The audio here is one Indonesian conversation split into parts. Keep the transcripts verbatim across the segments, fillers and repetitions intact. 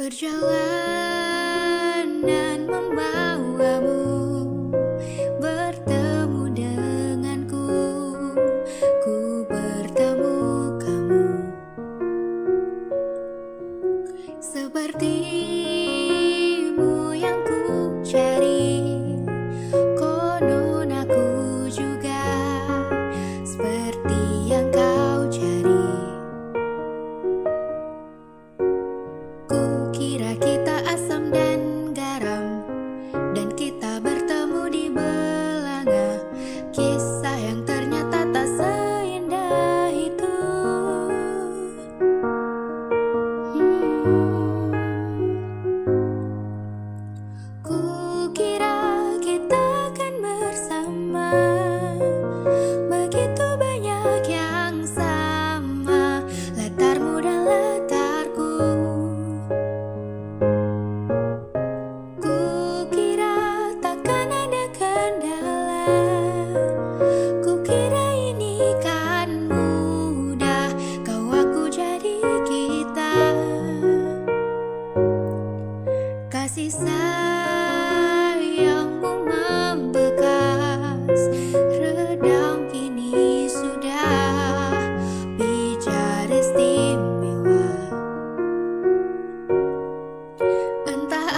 Perjalanan membawamu bertemu denganku, ku bertemu kamu. Sepertimu yang ku cari, konon aku juga seperti yang kau cari. Kukira kita asam dan garam, dan kita bertemu di belanga. Kisah yang ternyata tak seindah itu. hmm. Kukira kita akan bersama, begitu banyak yang sama, latarmu dan latarku. Kukira takkan ada kendala, kukira ini kan mudah, kau aku jadi kita. Kasih sayangmu membekas, redam kini sudah bicara istimewa. Entah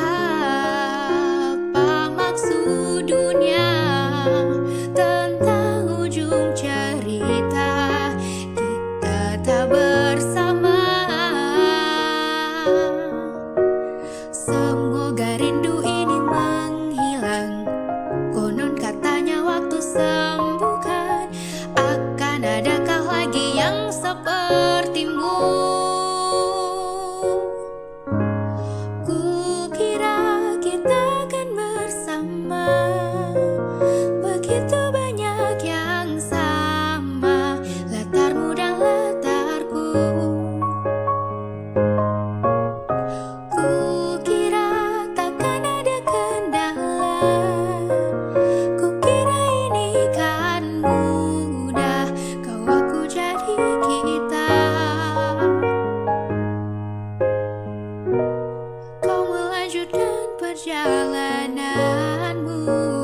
apa maksud dunia tentang ujung cerita kita tak bersama. Semoga rindu ini menghilang, konon katanya waktu sembuhkan. Akan adakah lagi yang sepertimu? Kukira kita akan bersama, begitu banyak yang sama, latarmu dan latarku. Kukira takkan ada kendala, kukira ini kan mudah, kau aku jadi kita. Kau melanjutkan perjalananmu,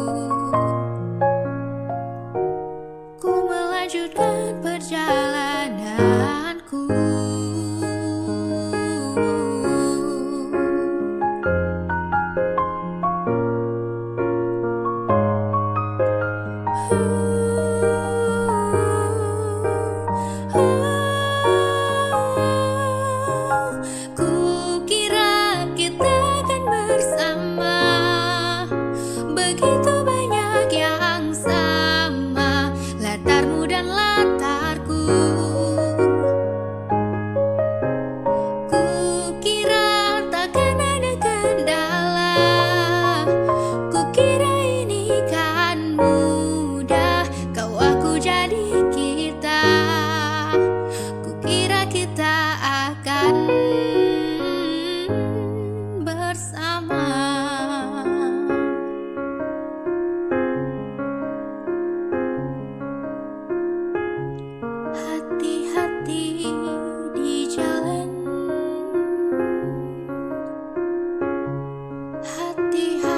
ku melanjutkan perjalananku. Kukira kita akan bersama, begitu banyak yang sama, latarmu dan latarku. Kukira takkan ada kendala, kukira ini kan mudah, kau aku jadi kita. Kukira kita akan bersama. Hati-hati di jalan, hati-hati